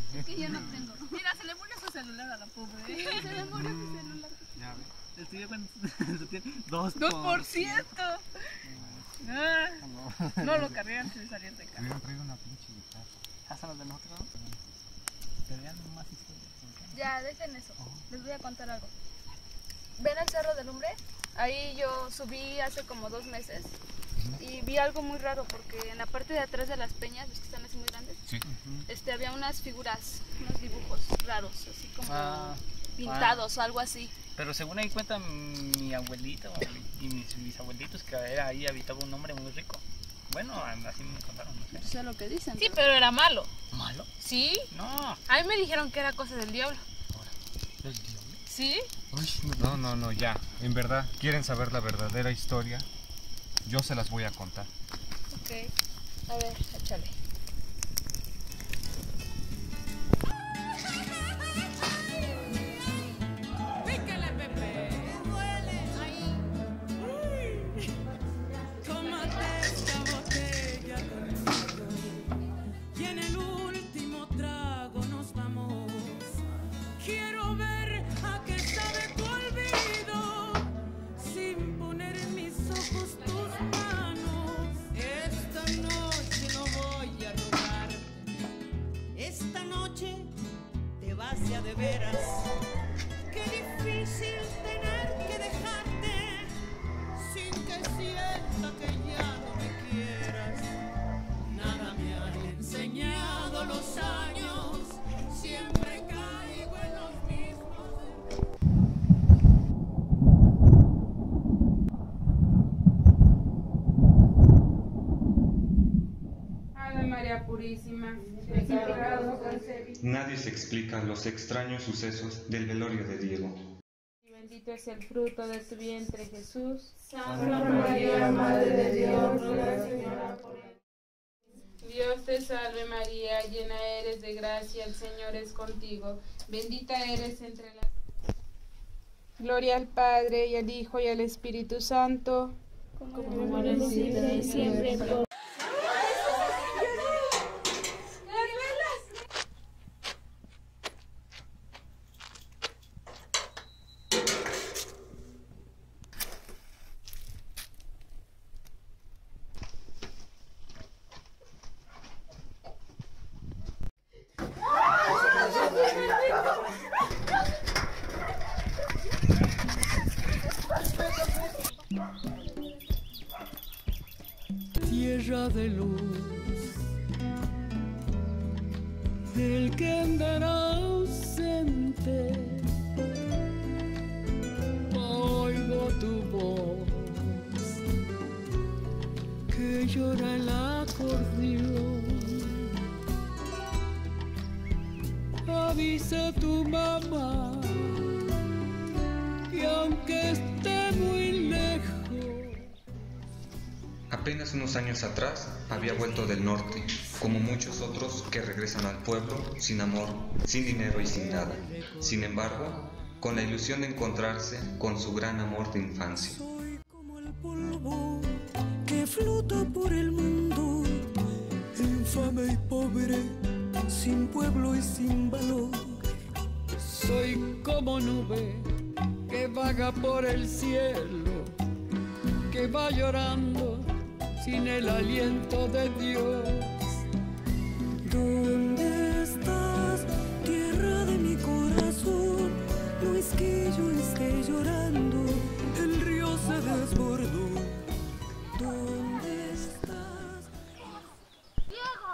Es que yo no tengo. Mira, se le murió su celular a la pobre. Se le murió su celular. Ya ves. El tuyo cuando tiene 2%. 2%. No lo cargué antes de salir de casa. Hubieran traído una pinche guitarra. ¿Hasta los de nosotros? Pero ya no más historias. Ya, dejen eso. Les voy a contar algo. ¿Ven el Cerro del Lumbre? Ahí yo subí hace como 2 meses y vi algo muy raro porque en la parte de atrás de las peñas, los que están así muy grandes, Sí. había unas figuras, unos dibujos raros, así como pintados o algo así. Pero según ahí cuenta mi abuelito y mis abuelitos que ahí habitaba un hombre muy rico. Bueno, así me contaron, no sé. Eso es lo que dicen. Sí, pero era malo. ¿Malo? ¿Sí? No. A mí me dijeron que era cosa del diablo. ¿El diablo? ¿Sí? No, ya. En verdad, quieren saber la verdadera historia. Yo se las voy a contar. Ok. A ver, échale. Píquele, Pepe. Tómate esta botella conmigo y en el último trago nos vamos. Quiero ver a qué sabe tu olvido sin poner en mis ojos tus manos. Esta noche no voy a robarte. Esta noche te vas ya de veras. Qué difícil tener que dejarte sin que sienta que ya no me quieras. Nada me han enseñado los años, siempre caigo en los mismos. Ave María Purísima, sin pecado concebida. Nadie se explica los extraños sucesos del velorio de Diego. Y bendito es el fruto de tu vientre, Jesús. Santa María, Madre de Dios, ruega, Señora, por él. Dios te salve María, llena eres de gracia, el Señor es contigo. Bendita eres entre las... Gloria al Padre, y al Hijo, y al Espíritu Santo. Como ahora y siempre por... Tierra de luz, del que andará ausente, oigo tu voz, que llora el acordeón. Avisa a tu mamá, que aunque esté muy lejos. Apenas unos años atrás había vuelto del norte, como muchos otros que regresan al pueblo sin amor, sin dinero y sin nada. Sin embargo, con la ilusión de encontrarse con su gran amor de infancia. Soy como el polvo que flota por el mundo, infame y pobre, sin pueblo y sin valor. Soy como nube que vaga por el cielo, que va llorando sin el aliento de Dios. ¿Dónde estás, tierra de mi corazón? No es que yo esté llorando, el río se desbordó. ¿Dónde estás? ¡Diego!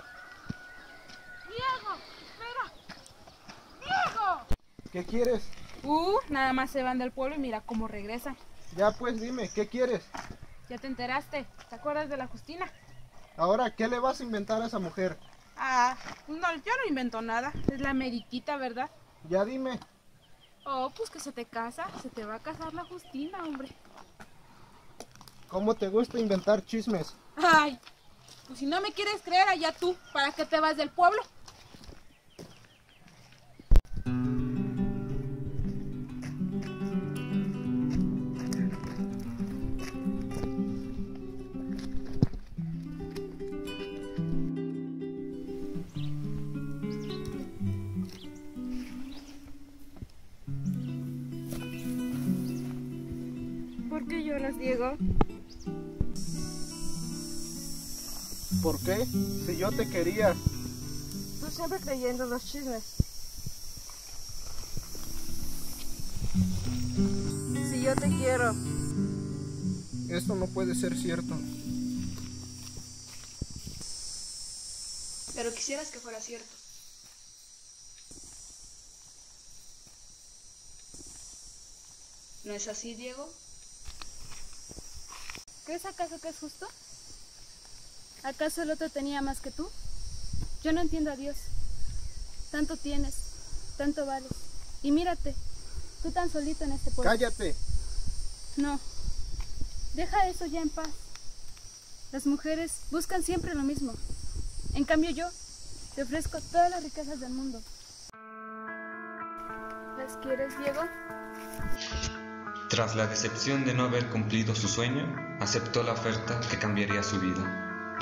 ¡Diego! ¡Espera! ¡Diego! ¿Qué quieres? Nada más se van del pueblo y mira cómo regresan. Ya pues dime, ¿qué quieres? ¿Ya te enteraste? ¿Te acuerdas de la Justina? Ahora, ¿qué le vas a inventar a esa mujer? No, yo no invento nada. Es la Meriquita, ¿verdad? Ya dime. Oh, pues que se te casa. Se te va a casar la Justina, hombre. ¿Cómo te gusta inventar chismes? Ay, pues si no me quieres creer, allá tú. ¿Para qué te vas del pueblo? celos, Diego? ¿Por qué? Si yo te quería. Tú siempre creyendo los chismes. Si yo te quiero. Esto no puede ser cierto. Pero quisieras que fuera cierto. ¿No es así, Diego? ¿Crees acaso que es justo? ¿Acaso el otro tenía más que tú? Yo no entiendo a Dios. Tanto tienes, tanto vales. Y mírate, tú tan solito en este pueblo. ¡Cállate! No, deja eso ya en paz. Las mujeres buscan siempre lo mismo. En cambio yo te ofrezco todas las riquezas del mundo. ¿Las quieres, Diego? Tras la decepción de no haber cumplido su sueño, aceptó la oferta que cambiaría su vida.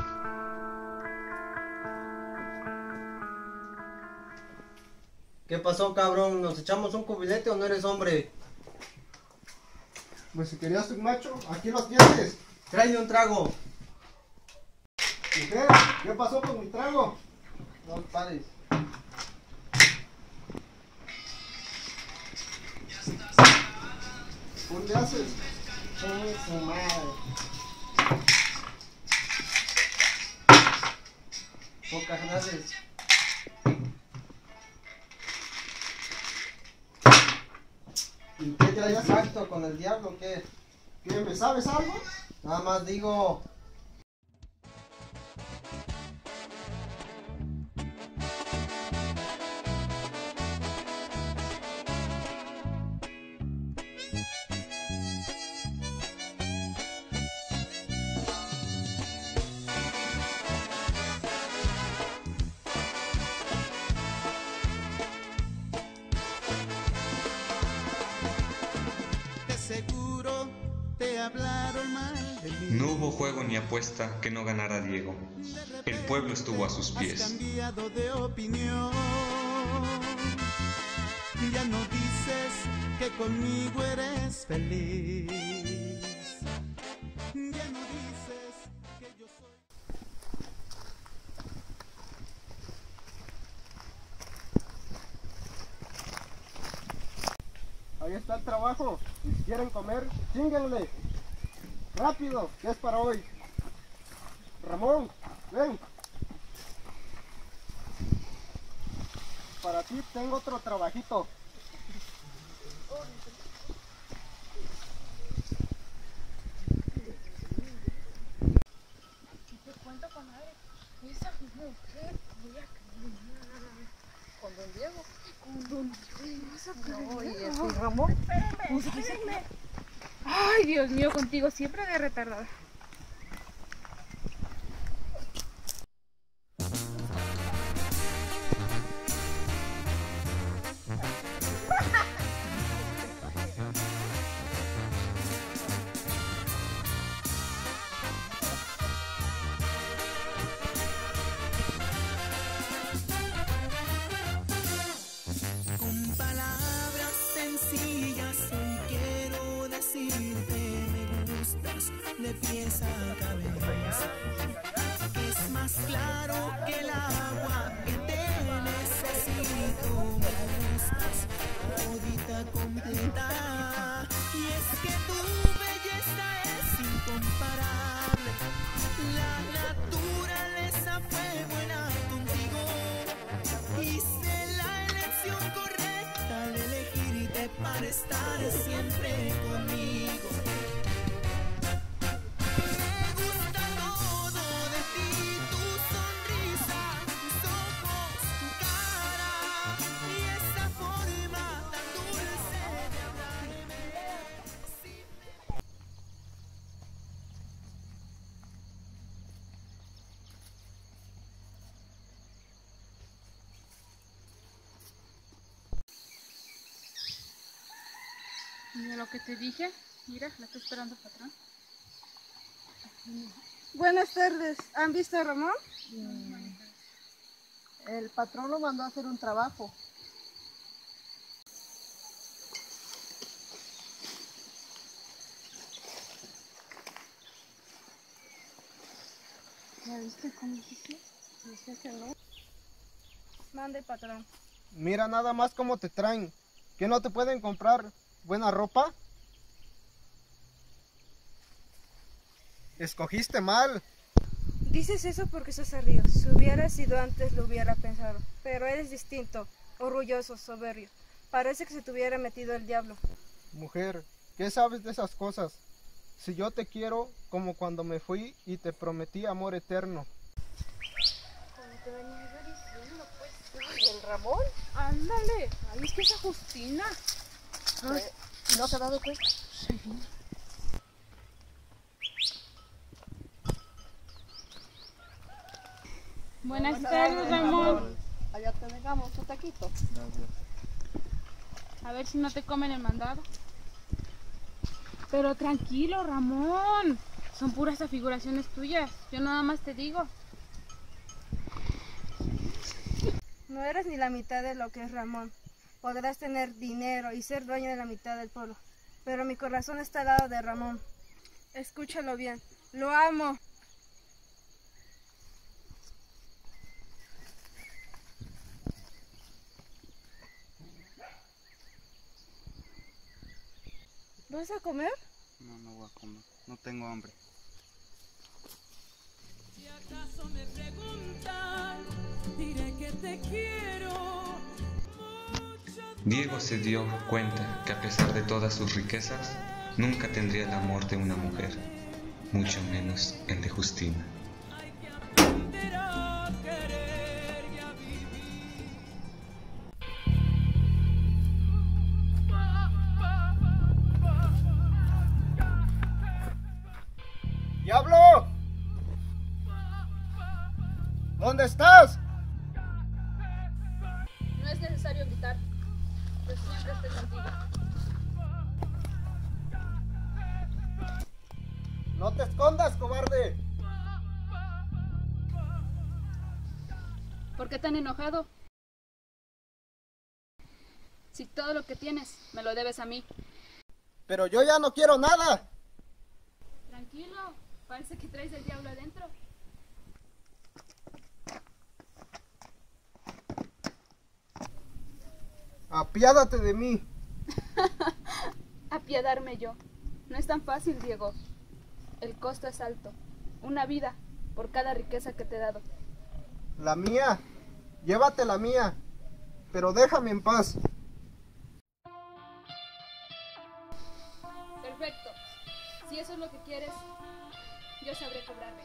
¿Qué pasó, cabrón? ¿Nos echamos un cubilete o no eres hombre? Pues si querías un macho, aquí lo tienes. Tráeme un trago. Mujer, ¿qué pasó con mi trago? No pares. ¿Dónde haces? Su madre. Pocas naces. ¿Y qué ¿Qué traías? pacto con el diablo o qué? ¿Qué, me sabes algo? Nada más digo. Seguro te hablaron mal de mí. No hubo juego ni apuesta que no ganara Diego. El pueblo estuvo a sus Has pies. cambiado de opinión. Ya no dices que conmigo eres feliz. Ya no dices que yo soy. Ahí está el trabajo. Si quieren comer, chínguenle. Rápido, que es para hoy. Ramón, ven. Para ti tengo otro trabajito. Te cuento, comadre. Esa mujer voy a ¿con don Diego? Con don Diego. No, y eso, Ramón. Espérenme. Ay, Dios mío, contigo siempre de retardada. Con palabras sencillas hoy quiero decirte me gustas de pies a cabeza. Es más claro que el agua que te necesito. Me gustas todita completa. Y es que tu belleza es incomparable. La naturaleza fue buena contigo. Hice la elección correcta al elegirte para estar siempre conmigo. Me gusta todo de ti, tu sonrisa, tus ojos, tu cara y esa forma tan dulce de hablarme. Mira lo que te dije. Mira, la estoy esperando, patrón. Buenas tardes. ¿Han visto a Ramón? El patrón lo mandó a hacer un trabajo. ¿Ya viste cómo hiciste? Dice que no. Mande, patrón. Mira nada más cómo te traen. ¿Que no te pueden comprar buena ropa? Escogiste mal. Dices eso porque sos arrío. Si hubiera sido antes lo hubiera pensado. Pero eres distinto, orgulloso, soberbio. Parece que se te hubiera metido el diablo. Mujer, ¿qué sabes de esas cosas? Si yo te quiero como cuando me fui y te prometí amor eterno. Como te venía yo diciendo, pues. ¿El Ramón? Ándale, ahí está esa Justina. Ay, ¿no te has dado cuenta? Sí. Buenas tardes, Ramón. Allá te dejamos tu taquito. A ver si no te comen el mandado. Pero tranquilo, Ramón. Son puras afiguraciones tuyas. Yo nada más te digo. No eres ni la mitad de lo que es Ramón. Podrás tener dinero y ser dueño de la mitad del pueblo. Pero mi corazón está al lado de Ramón. Escúchalo bien. Lo amo. ¿Vas a comer? No, no voy a comer. No tengo hambre. Si acaso me preguntan, diré que te quiero. Diego se dio cuenta que a pesar de todas sus riquezas, nunca tendría el amor de una mujer, mucho menos el de Justina. Hay que aprender a querer y a vivir. ¡Diablo! ¿Dónde estás? No es necesario gritar. Yo siempre estoy contigo. ¡No te escondas, cobarde! ¿Por qué tan enojado? Si todo lo que tienes me lo debes a mí. Pero yo ya no quiero nada. Tranquilo, parece que traes el diablo adentro. Apiádate de mí. Apiadarme yo. No es tan fácil, Diego. El costo es alto. Una vida por cada riqueza que te he dado. La mía. Llévate la mía. Pero déjame en paz. Perfecto. Si eso es lo que quieres, yo sabré cobrarme.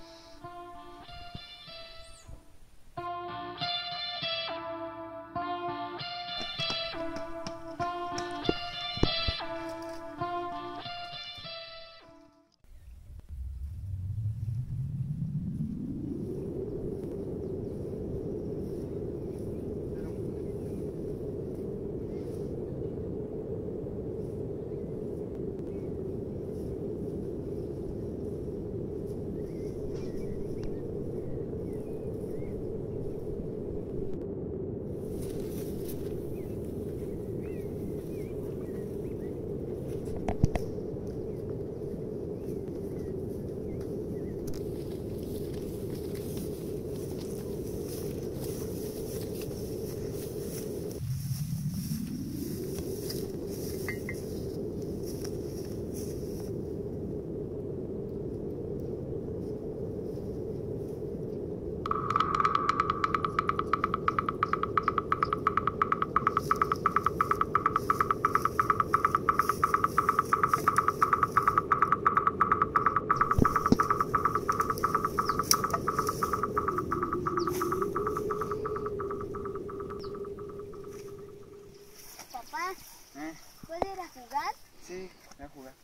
Papá, ¿puedo ir a jugar? Sí, voy a jugar.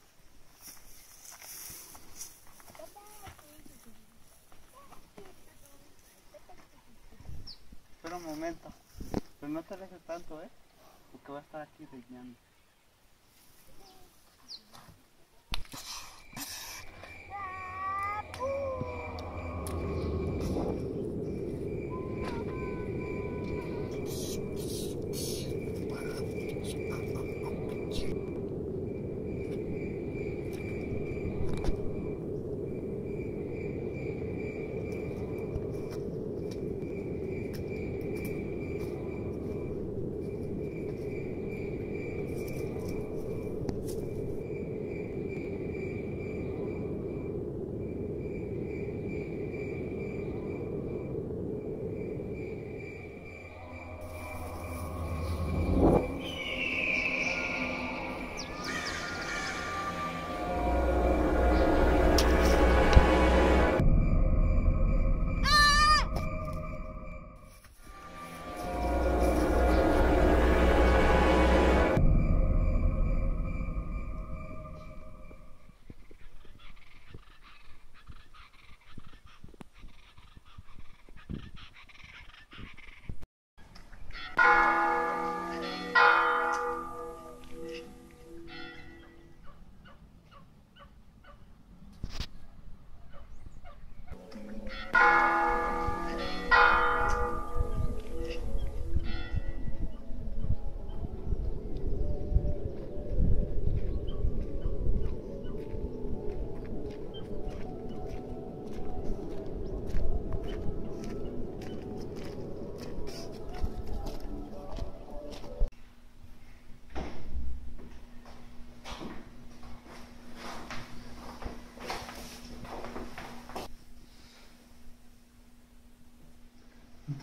Espera un momento. Pero no te alejes tanto, porque va a estar aquí reñando.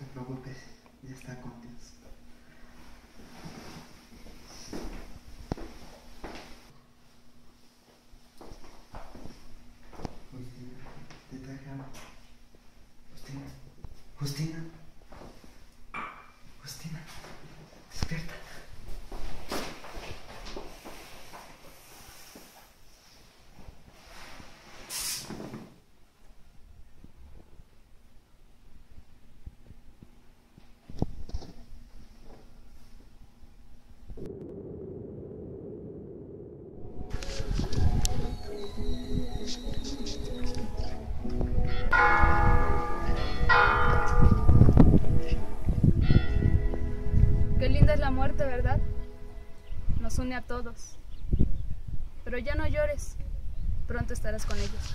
preocupes, ya está con Dios. Justina, te traje algo. Justina, Justina, Justina, despierta. Qué linda es la muerte, ¿verdad? Nos une a todos. Pero ya no llores, pronto estarás con ellos.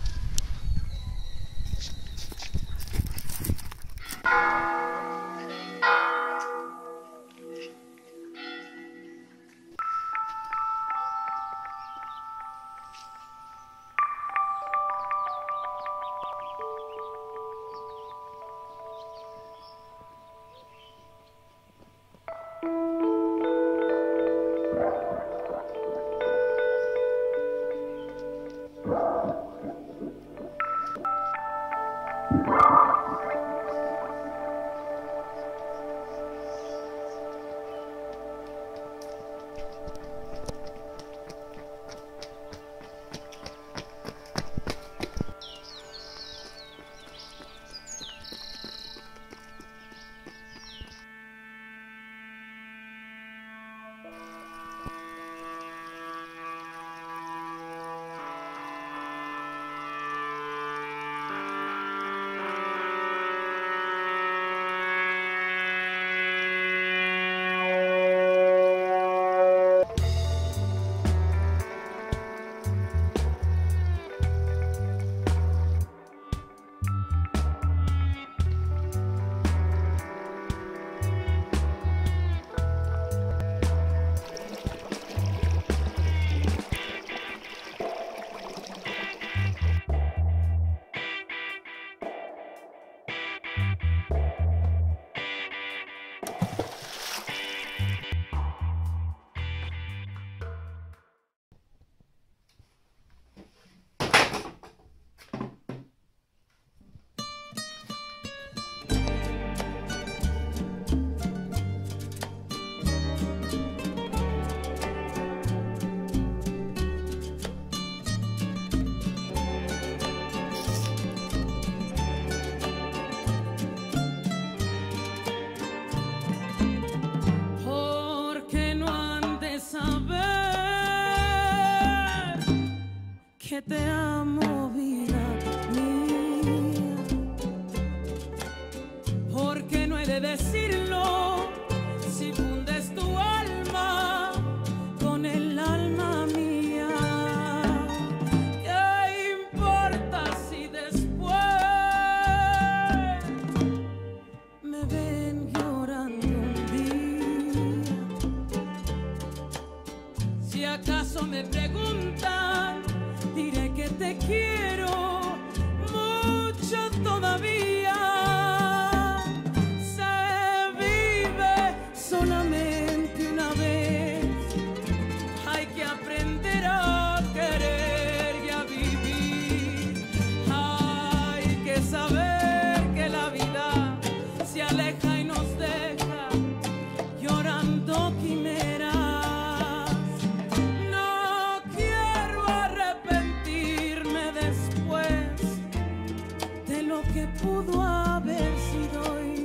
Que te amo, vida mía, porque no he de decirlo si fundes tu alma con el alma mía. ¿Qué importa si después me ven llorando un día? Si acaso me preguntan, diré que te quiero mucho todavía. Se vive solamente una vez. Hay que aprender a querer y a vivir. Hay que saber que la vida se aleja y nos deja llorando quimeras. Que pudo haber sido hoy.